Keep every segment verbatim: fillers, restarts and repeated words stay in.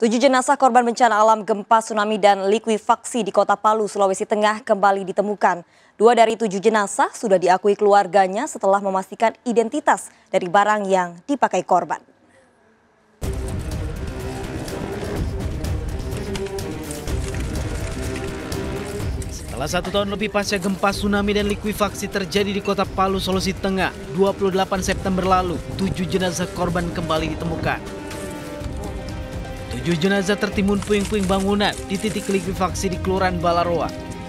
Tujuh jenazah korban bencana alam gempa, tsunami, dan likuifaksi di kota Palu, Sulawesi Tengah kembali ditemukan. Dua dari tujuh jenazah sudah diakui keluarganya setelah memastikan identitas dari barang yang dipakai korban. Setelah satu tahun lebih pasca gempa, tsunami, dan likuifaksi terjadi di kota Palu, Sulawesi Tengah, dua puluh delapan September lalu, tujuh jenazah korban kembali ditemukan. Tujuh jenazah tertimbun puing-puing bangunan di titik likuifaksi di Kelurahan Balaroa.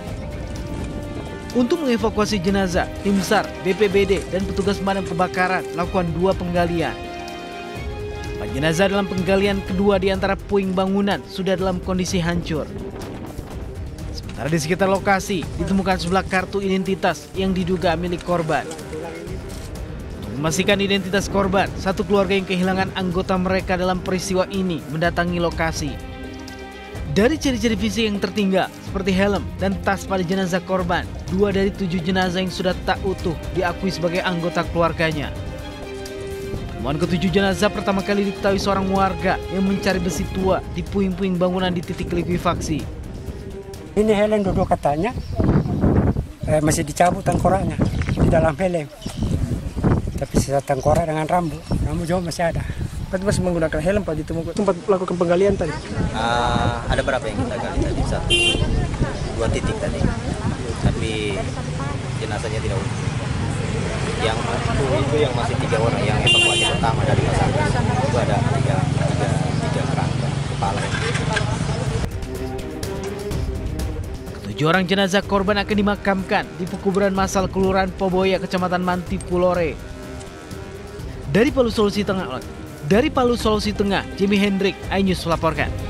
Untuk mengevakuasi jenazah, tim SAR, B P B D, dan petugas pemadam kebakaran melakukan dua penggalian. Empat jenazah dalam penggalian kedua di antara puing bangunan sudah dalam kondisi hancur. Sementara di sekitar lokasi ditemukan sebelah kartu identitas yang diduga milik korban. Memastikan identitas korban, satu keluarga yang kehilangan anggota mereka dalam peristiwa ini mendatangi lokasi. Dari ciri-ciri fisik yang tertinggal, seperti helm dan tas pada jenazah korban, dua dari tujuh jenazah yang sudah tak utuh diakui sebagai anggota keluarganya. Penemuan ketujuh jenazah pertama kali diketahui seorang warga yang mencari besi tua di puing-puing bangunan di titik likuifaksi. Ini helm duduk katanya, eh, masih dicabut tengkoraknya di dalam helm. Tapi sisa tengkorak dengan rambut, rambut juga masih ada. Berarti masih menggunakan helm Pak ditemukan tempat melakukan penggalian tadi? Uh, ada berapa yang kita gali tadi? Satu, dua titik tadi. Tapi jenazahnya tidak utuh. Yang itu, itu yang masih tiga orang, yang evakuasi pertama dari Basarnas itu ada tiga, tiga, tiga kerangka kepala. Tujuh orang jenazah korban akan dimakamkan di pekuburan massal Kelurahan Poboya, Kecamatan Mantipulore. Dari Palu, Sulawesi Tengah, dari Palu, Sulawesi Tengah, Jimmy Hendrik, iNews melaporkan.